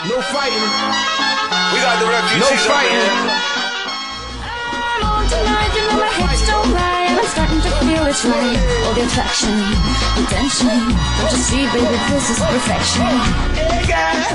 No fighting. We got the refugees. No fighting. I'm on tonight, you know my hips don't lie, and I'm starting to feel it's right. All the attraction, the tension. Don't you see, baby, this is perfection. Hey, girl.